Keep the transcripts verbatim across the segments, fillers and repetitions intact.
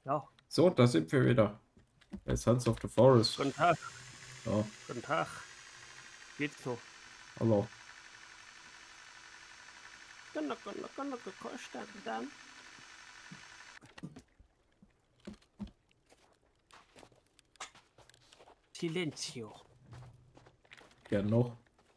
Ja. So, da sind wir wieder. Bei Sons of the Forest. Guten Tag. Ja, Guten Tag. Geht's so? hallo. Gonna, gonna, gonna gekostet dann. Silenzio. Gern noch.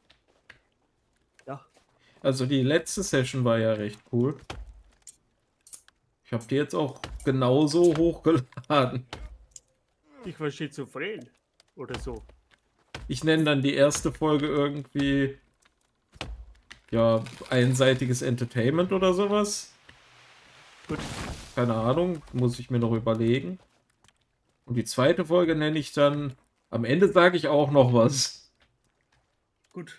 Ja. Also die letzte Session war ja recht cool. Ich habe die jetzt auch genauso hochgeladen. Ich war schizophren. Oder so. Ich nenne dann die erste Folge irgendwie ja, einseitiges Entertainment oder sowas. Gut. Keine Ahnung, muss ich mir noch überlegen. Und die zweite Folge nenne ich dann, am Ende sage ich auch noch was. Gut.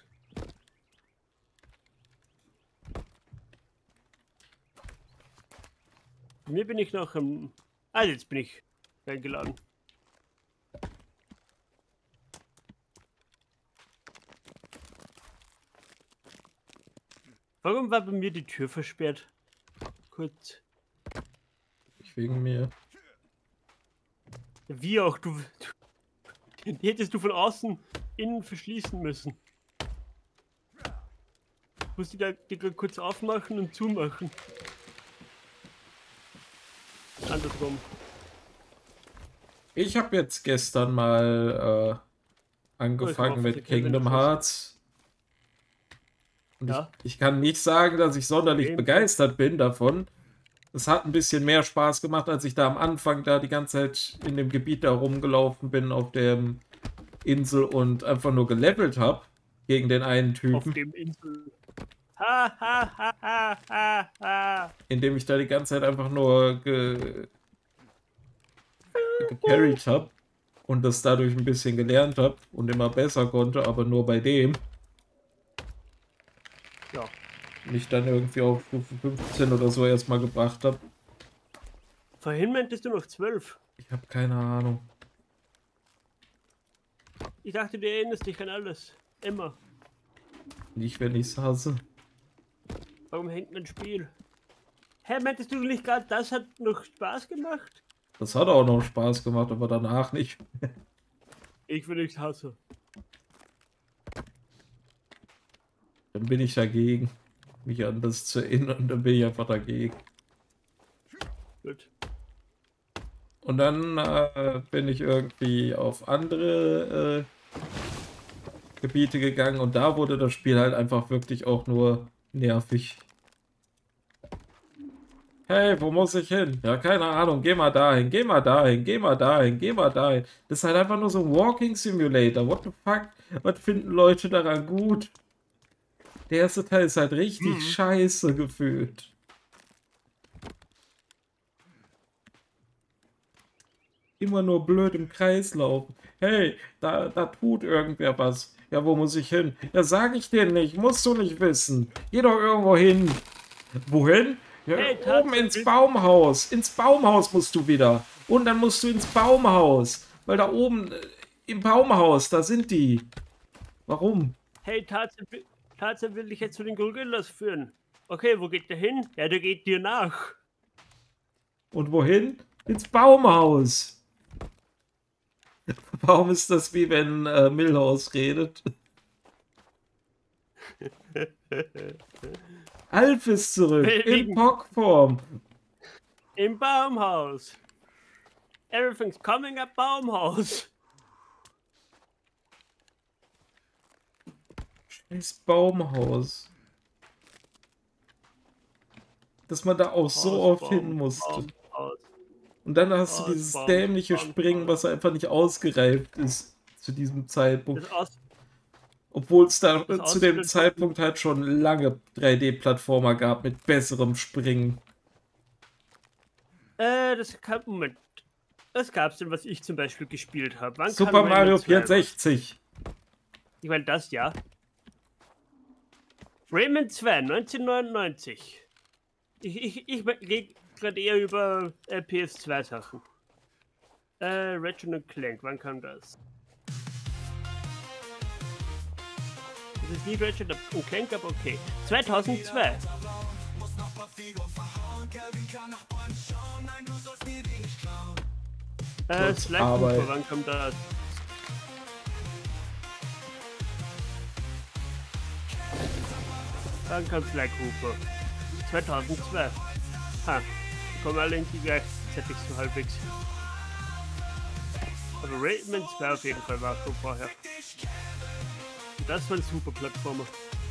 Bei mir bin ich noch im... Ah, jetzt bin ich eingeladen. Warum war bei mir die Tür versperrt? Kurz. Ich wegen mir. Wie auch, du... Die hättest du von außen innen verschließen müssen. Musst du da die kurz aufmachen und zumachen. Andersrum. Ich habe jetzt gestern mal äh, angefangen Oh, mit mit Kingdom Hearts. Und ja. ich, ich kann nicht sagen, dass ich sonderlich Okay. begeistert bin davon. Es hat ein bisschen mehr Spaß gemacht, als ich da am Anfang da die ganze Zeit in dem Gebiet da rumgelaufen bin, auf der Insel und einfach nur gelevelt habe gegen den einen Typen. Auf dem Insel. Ha, ha, ha, ha, ha, ha. Indem ich da die ganze Zeit einfach nur ge gecarried habe und das dadurch ein bisschen gelernt habe und immer besser konnte, aber nur bei dem. Ja. Mich dann irgendwie auf Stufe fünfzehn oder so erstmal gebracht habe. Vorhin meintest du noch zwölf. Ich habe keine Ahnung. Ich dachte, du erinnerst dich an alles. Immer. Nicht, wenn ich es hasse. Warum hängt mein Spiel? Hä, meintest du nicht gerade, das hat noch Spaß gemacht? Das hat auch noch Spaß gemacht, aber danach nicht. Ich will nichts hassen. Dann bin ich dagegen. Mich an das zu erinnern, dann bin ich einfach dagegen. Gut. Und dann äh, bin ich irgendwie auf andere äh, Gebiete gegangen und da wurde das Spiel halt einfach wirklich auch nur nervig. Hey, wo muss ich hin? Ja, keine Ahnung, geh mal dahin, geh mal dahin, geh mal dahin, geh mal dahin. Das ist halt einfach nur so ein Walking Simulator. What the fuck? Was finden Leute daran gut? Der erste Teil ist halt richtig Mhm. scheiße gefühlt. Immer nur blöd im Kreis laufen. Hey, da, da tut irgendwer was. Ja, wo muss ich hin? Ja, sag ich dir nicht. Musst du nicht wissen. Geh doch irgendwo hin. Wohin? Ja, Hey, oben ins Baumhaus. Ins Baumhaus musst du wieder. Und dann musst du ins Baumhaus. Weil da oben äh, im Baumhaus, da sind die. Warum? Hey, Tatsache, Tatsache will ich jetzt zu den Gorillas führen. Okay, wo geht der hin? Ja, der geht dir nach. Und wohin? Ins Baumhaus. Warum ist das wie wenn äh, Milhouse redet? Alf ist zurück. In Pockform. Im Baumhaus. Everything's coming up Baumhaus. Scheiß Baumhaus. Dass man da auch so Haus, oft Baum, hin musste. Baum, Haus. Und dann hast Haus, du dieses Baum, dämliche Baum, Springen, Baum. was einfach nicht ausgereift ist zu diesem Zeitpunkt. Das aus Obwohl es da Das zu dem Ausbilden- Zeitpunkt halt schon lange drei D-Plattformer gab mit besserem Springen. Äh, das gab, Moment. Das gab's denn, was ich zum Beispiel gespielt habe. Wann Super kam Mario Rayman zwei raus? vierundsechzig. Ich meine, das ja. Rayman zwei, neunzehnhundertneunundneunzig. Ich, ich, ich rede gerade eher über äh, P S zwei Sachen. Äh, Ratchet und Clank, wann kam das? Das ist nie Ratchet und Clank, aber okay. zweitausendzwei. Muss noch Papier verhauen, Kevin kann nach Bäumen schauen, nein, du sollst mir die nicht klauen. Äh, Trotz Slack Arbeit. Cooper, wann kommt das? Wann kommt Slack Cooper? zweitausendzwei. Ha, kommen alle irgendwie gleichzeitig so halbwegs. Aber Rayman zwei auf jeden Fall war schon vorher. Und das war ein super Plattformer.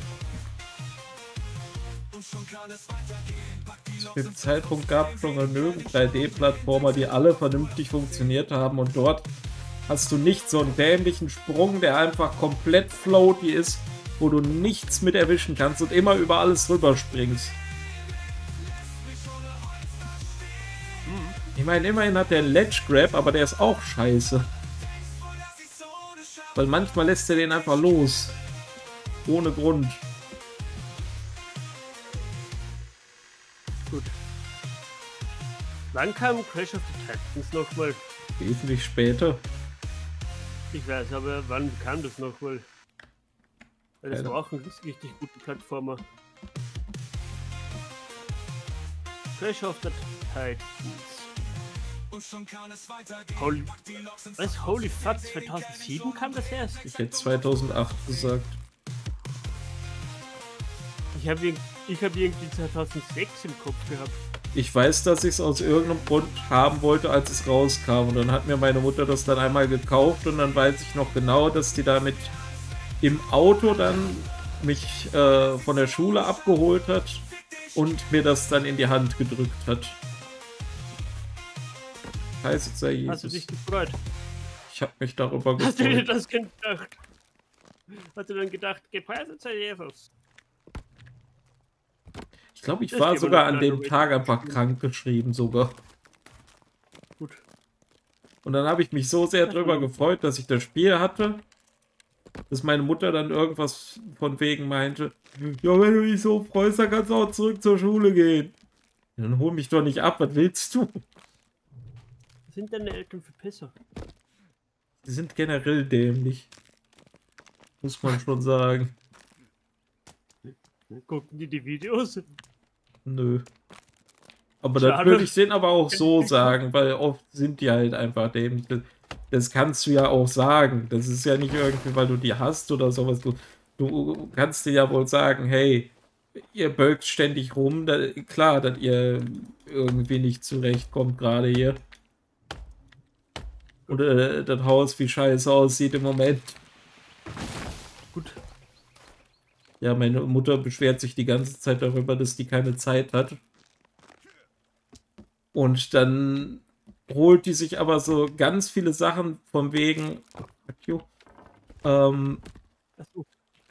Zu dem Zeitpunkt gab es schon genügend drei D-Plattformer, die alle vernünftig funktioniert haben, und dort hast du nicht so einen dämlichen Sprung, der einfach komplett floaty ist, wo du nichts mit erwischen kannst und immer über alles drüber springst. Ich meine, immerhin hat der einen Ledge Grab, aber der ist auch scheiße. Weil manchmal lässt er den einfach los. Ohne Grund. Gut. Wann kam Crash of the Titans nochmal? Wesentlich später. Ich weiß, aber wann kam das nochmal? Weil das Keine- war auch ein richtig guter Plattformer. Crash of the Titans. Holy, was? Holy fuck, zweitausendsieben kam das erst? Ich hätte zweitausendacht gesagt. Ich habe ich hab irgendwie zweitausendsechs im Kopf gehabt. Ich weiß, dass ich es aus irgendeinem Grund haben wollte, als es rauskam. Und dann hat mir meine Mutter das dann einmal gekauft, und dann weiß ich noch genau, dass die damit im Auto dann mich äh, von der Schule abgeholt hat und mir das dann in die Hand gedrückt hat. Heißt sei Jesus. Hast du dich gefreut? Ich habe mich darüber Hast du dir gefreut. das gedacht? Hast du dann gedacht, gepreiset sei Jesus? Ich glaube, ich Das war geht sogar wohl an noch dem in der Tag Welt. einfach krank geschrieben sogar. Gut. Und dann habe ich mich so sehr drüber gefreut, dass ich das Spiel hatte, dass meine Mutter dann irgendwas von wegen meinte, ja, wenn du dich so freust, dann kannst du auch zurück zur Schule gehen. Dann hol mich doch nicht ab, was willst du? Was sind deine Eltern für Pisser? Die sind generell dämlich. Muss man schon sagen. Gucken die die Videos? Nö. Aber das Schade. würde ich denen aber auch so sagen, weil oft sind die halt einfach dämlich. Das, das kannst du ja auch sagen. Das ist ja nicht irgendwie, weil du die hast oder sowas. Du, du kannst dir ja wohl sagen, hey, ihr bölkt ständig rum. Da, klar, dass ihr irgendwie nicht zurechtkommt gerade hier. Oder das Haus wie scheiße aussieht im Moment. Gut. Ja, meine Mutter beschwert sich die ganze Zeit darüber, dass die keine Zeit hat. Und dann holt die sich aber so ganz viele Sachen von wegen, ähm, Achso.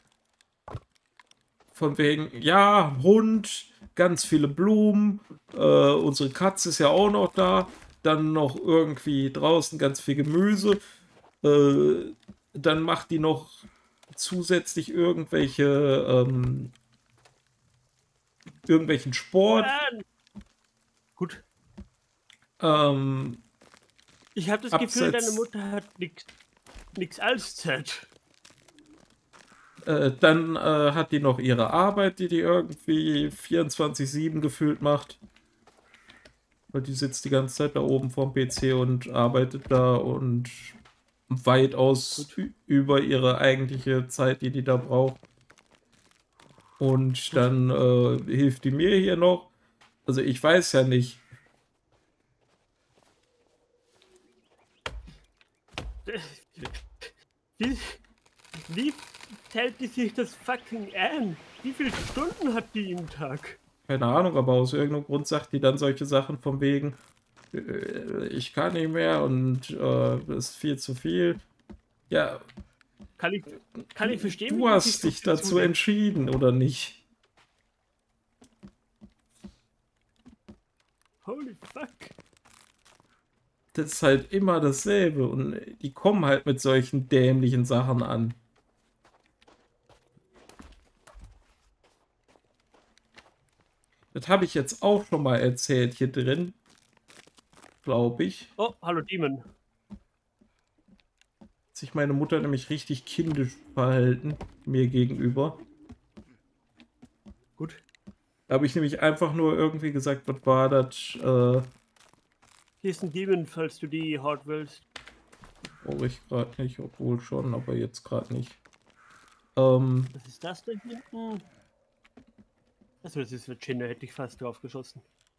von wegen, ja, Hund, ganz viele Blumen, äh, unsere Katze ist ja auch noch da, dann noch irgendwie draußen ganz viel Gemüse, äh, dann macht die noch zusätzlich irgendwelche, ähm, irgendwelchen Sport, Nein. Gut. ähm, Ich habe das Gefühl, Abseits- deine Mutter hat nix, nix als Zeit. Äh, dann äh, hat die noch ihre Arbeit, die die irgendwie vierundzwanzig sieben gefühlt macht. Weil die sitzt die ganze Zeit da oben vorm P C und arbeitet da und weitaus ü- über ihre eigentliche Zeit, die die da braucht. Und dann äh, hilft die mir hier noch. Also ich weiß ja nicht. Wie, wie teilt die sich das fucking ein? Wie viele Stunden hat die im Tag? Keine Ahnung, aber aus irgendeinem Grund sagt die dann solche Sachen von wegen, äh, ich kann nicht mehr und äh, das ist viel zu viel. Ja, Kann ich, kann ich verstehen. wie du die hast sich so dich viel dazu zudenkt. entschieden, oder nicht? Holy fuck. Das ist halt immer dasselbe und die kommen halt mit solchen dämlichen Sachen an. Das habe ich jetzt auch schon mal erzählt hier drin, glaube ich. Oh, hallo Demon. Hat sich meine Mutter nämlich richtig kindisch verhalten mir gegenüber. Gut. Da habe ich nämlich einfach nur irgendwie gesagt, was war das? Äh, Hier ist ein Demon, falls du die hart willst. Brauche ich gerade nicht, obwohl schon, aber jetzt gerade nicht. Ähm, Was ist das da hinten? Achso, das ist Virginia, hätte ich fast drauf geschossen.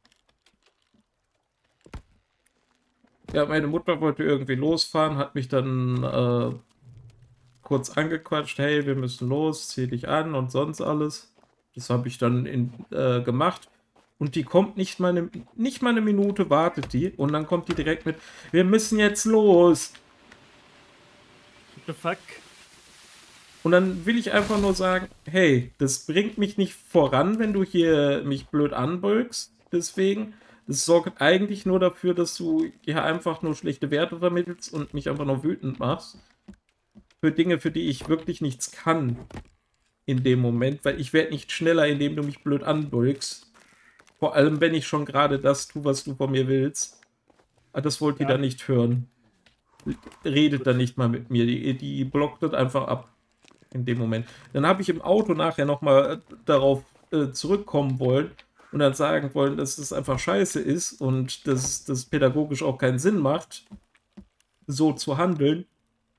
ja, meine Mutter wollte irgendwie losfahren, hat mich dann äh, kurz angequatscht, hey, wir müssen los, zieh dich an und sonst alles. Das habe ich dann in, äh, gemacht. Und die kommt nicht mal, eine, nicht mal eine Minute, wartet die. Und dann kommt die direkt mit, wir müssen jetzt los. What the fuck? Und dann will ich einfach nur sagen, hey, das bringt mich nicht voran, wenn du hier mich blöd anbeugst. Deswegen, das sorgt eigentlich nur dafür, dass du hier einfach nur schlechte Werte vermittelst und mich einfach nur wütend machst. Für Dinge, für die ich wirklich nichts kann. In dem Moment, weil ich werde nicht schneller, indem du mich blöd anbeugst. Vor allem, wenn ich schon gerade das tue, was du von mir willst. Aber das wollt ihr Ja. dann nicht hören. Redet dann nicht mal mit mir. Die, die blockt das einfach ab. In dem Moment. Dann habe ich im Auto nachher nochmal darauf äh, zurückkommen wollen und dann sagen wollen, dass es einfach scheiße ist und dass das pädagogisch auch keinen Sinn macht, so zu handeln.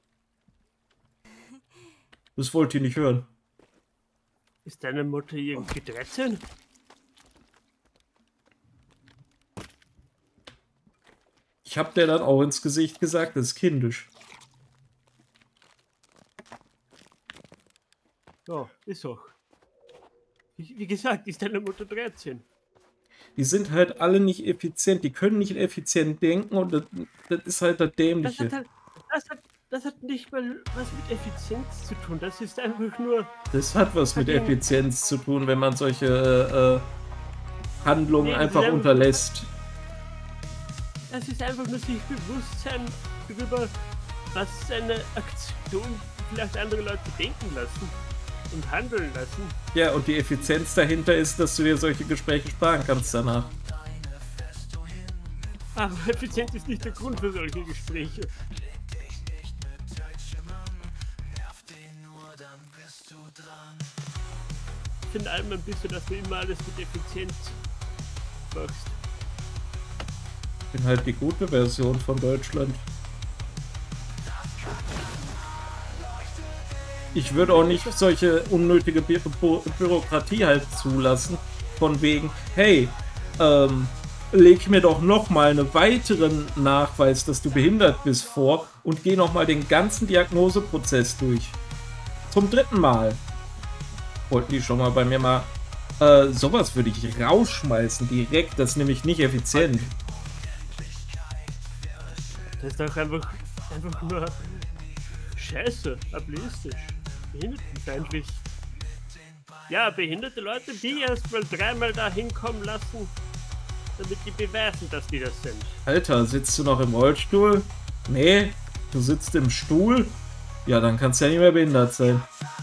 Das wollt ihr nicht hören. Ist deine Mutter irgendwie dreizehn? Ich habe der dann auch ins Gesicht gesagt, das ist kindisch. Ja, ist auch. Wie, wie gesagt, ist deine Mutter dreizehn? Die sind halt alle nicht effizient, die können nicht effizient denken und das, das ist halt das Das Dämliche. hat, halt, das, hat, das hat nicht mal was mit Effizienz zu tun. Das ist einfach nur. Das hat was mit Okay. Effizienz zu tun, wenn man solche äh, Handlungen Nee, das einfach ist einfach- unterlässt. Das ist einfach nur sich bewusst sein darüber, was seine Aktion vielleicht andere Leute denken lassen und handeln lassen. Ja, und die Effizienz dahinter ist, dass du dir solche Gespräche sparen kannst danach. Aber Effizienz ist nicht der Grund für solche Gespräche. Ich finde allem ein bisschen, dass du immer alles mit Effizienz machst. Ich bin halt die gute Version von Deutschland. Ich würde auch nicht solche unnötige Bü Bü Bürokratie halt zulassen. Von wegen, hey, ähm, leg mir doch nochmal einen weiteren Nachweis, dass du behindert bist vor und geh nochmal den ganzen Diagnoseprozess durch. Zum dritten Mal. Wollten die schon mal bei mir mal. Äh, sowas würde ich rausschmeißen direkt, das ist nämlich nicht effizient. Das ist doch einfach, einfach nur scheiße, ableistisch, behindertenfeindlich. Ja, behinderte Leute, die erst mal dreimal da hinkommen lassen, damit die beweisen, dass die das sind. Alter, sitzt du noch im Rollstuhl? Nee, du sitzt im Stuhl? Ja, dann kannst du ja nicht mehr behindert sein.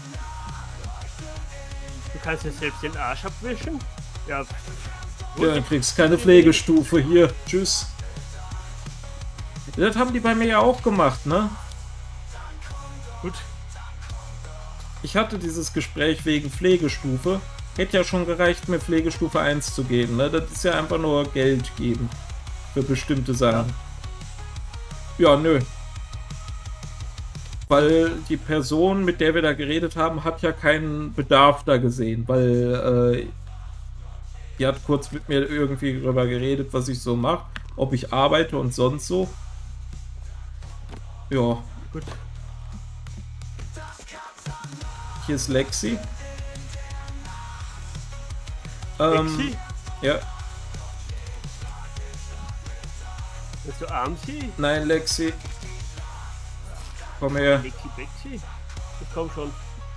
Du kannst dir selbst den Arsch abwischen? Ja. Ja, dann kriegst keine Pflegestufe hier. Tschüss. Das haben die bei mir ja auch gemacht, ne? Gut. Ich hatte dieses Gespräch wegen Pflegestufe. Hätte ja schon gereicht, mir Pflegestufe eins zu geben, ne? Das ist ja einfach nur Geld geben. Für bestimmte Sachen. Ja, nö. Weil die Person, mit der wir da geredet haben, hat ja keinen Bedarf da gesehen. Weil, äh, die hat kurz mit mir irgendwie darüber geredet, was ich so mache. Ob ich arbeite und sonst so. Ja. Gut. Hier ist Lexi. Ähm, Lexi? ja. Bist du Armsi? Nein, Lexi. Komm her. Lexi Bexi? Ich komm schon.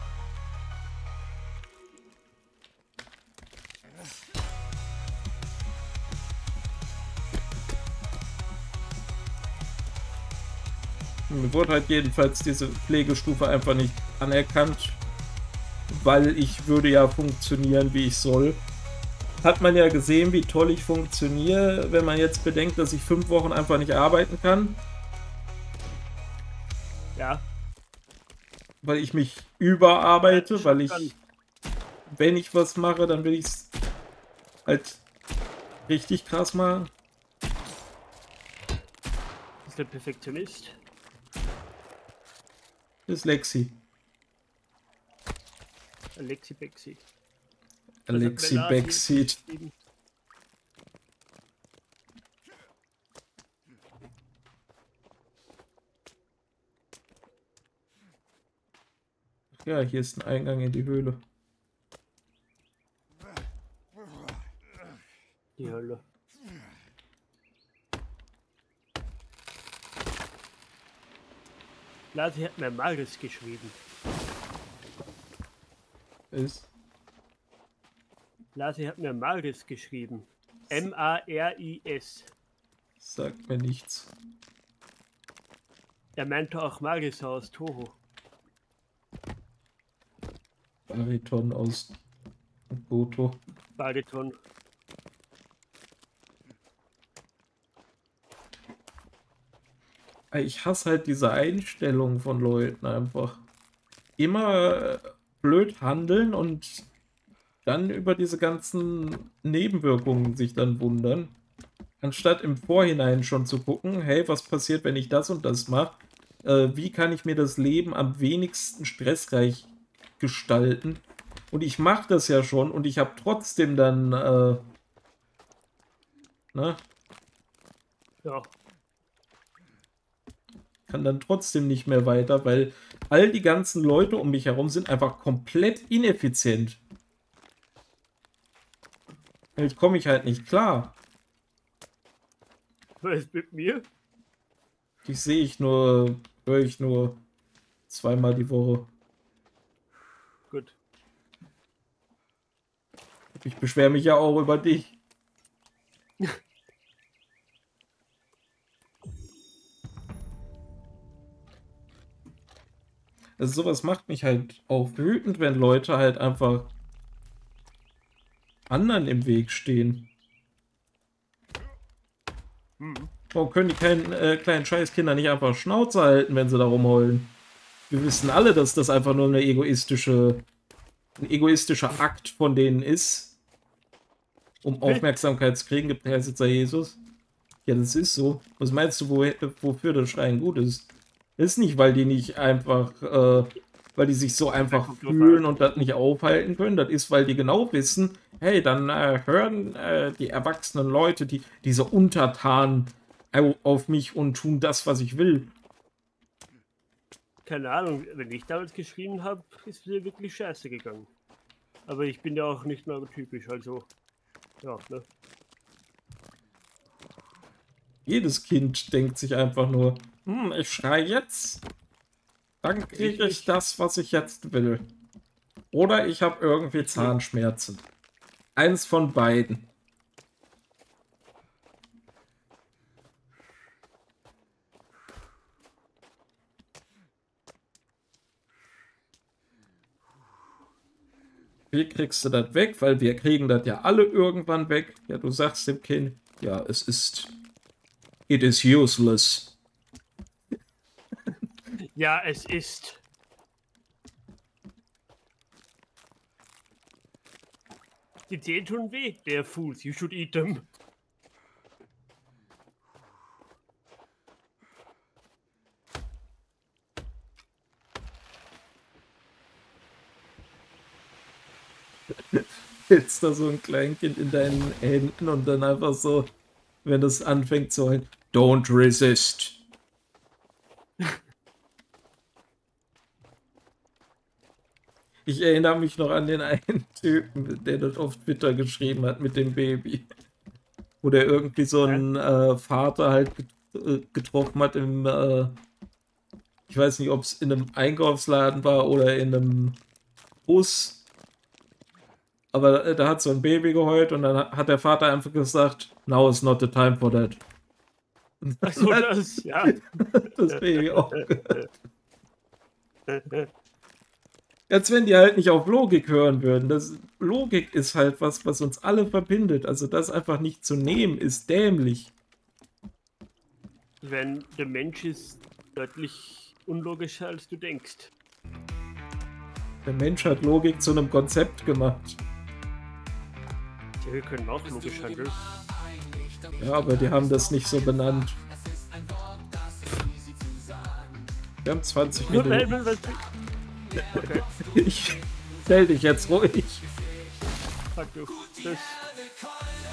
Mir wurde halt jedenfalls diese Pflegestufe einfach nicht anerkannt, weil ich würde ja funktionieren, wie ich soll. Hat man ja gesehen, wie toll ich funktioniere, wenn man jetzt bedenkt, dass ich fünf Wochen einfach nicht arbeiten kann, Ja. weil ich mich überarbeite, Ja, weil ich, schon. wenn ich was mache, dann will ich es halt richtig krass machen. ist der Perfektionist? Das ist Lexi. Alexi Bexi. Alexi Backseat. Ja, hier ist ein Eingang in die Höhle. Die Hölle. Lasi hat mir Maris geschrieben. Ist. Lasi hat mir Maris geschrieben. M A R I S. Sagt mir nichts. Er meinte auch Maris aus Toho. Bariton aus Goto. Bariton. Ich hasse halt diese Einstellung von Leuten einfach. Immer blöd handeln und dann über diese ganzen Nebenwirkungen sich dann wundern. Anstatt im Vorhinein schon zu gucken, hey, was passiert, wenn ich das und das mache? Äh, wie kann ich mir das Leben am wenigsten stressreich gestalten? Und ich mache das ja schon und ich habe trotzdem dann, äh, ne? Ja. Kann dann trotzdem nicht mehr weiter, weil all die ganzen Leute um mich herum sind einfach komplett ineffizient. Jetzt komme ich halt nicht klar. Was ist mit mir? Die sehe ich nur, höre ich nur zweimal die Woche. Gut. Ich beschwere mich ja auch über dich. Also sowas macht mich halt auch wütend, wenn Leute halt einfach anderen im Weg stehen. Hm. Warum können die kleinen, äh, kleinen Scheißkinder nicht einfach Schnauze halten, wenn sie da rumheulen? Wir wissen alle, dass das einfach nur eine egoistische, ein egoistischer Akt von denen ist, um Aufmerksamkeit zu kriegen, gepreist sei Jesus. Ja, das ist so. Was meinst du, wo, wofür das Schreien gut ist? Das ist nicht, weil die nicht einfach, äh, weil die sich so einfach fühlen und das nicht aufhalten können. Das ist, weil die genau wissen, hey, dann äh, hören äh, die erwachsenen Leute, die diese Untertanen auf mich und tun das, was ich will. Keine Ahnung, wenn ich damals geschrien habe, ist mir wirklich scheiße gegangen. Aber ich bin ja auch nicht neurotypisch, also ja, ne? Jedes Kind denkt sich einfach nur, hm, ich schreie jetzt, dann kriege ich das, was ich jetzt will. Oder ich habe irgendwie Zahnschmerzen. Eins von beiden. Wie kriegst du das weg? Weil wir kriegen das ja alle irgendwann weg. Ja, du sagst dem Kind, ja, es ist... It is useless. Ja, es ist. Die Zähne tun weh. They're fools, you should eat them. Hältst da so ein Kleinkind in deinen Händen und dann einfach so, wenn das anfängt zu heulen, don't resist. Ich erinnere mich noch an den einen Typen, der das auf Twitter geschrieben hat mit dem Baby. Wo der irgendwie so einen äh, Vater halt getroffen hat im, äh, ich weiß nicht, ob es in einem Einkaufsladen war oder in einem Bus. Aber da hat so ein Baby geheult und dann hat der Vater einfach gesagt, now is not the time for that. Ach so, das, ja. Das Baby auch gehört. Als wenn die halt nicht auf Logik hören würden. Das, Logik ist halt was, was uns alle verbindet. Also das einfach nicht zu nehmen, ist dämlich. Wenn der Mensch ist deutlich unlogischer, als du denkst. Der Mensch hat Logik zu einem Konzept gemacht. Ja, wir können auch logisch handeln. Ja, aber die haben das nicht so benannt. Wir haben zwanzig Nur weil Minuten. man was. Okay, Ich stell dich jetzt ruhig. fuck you. Das.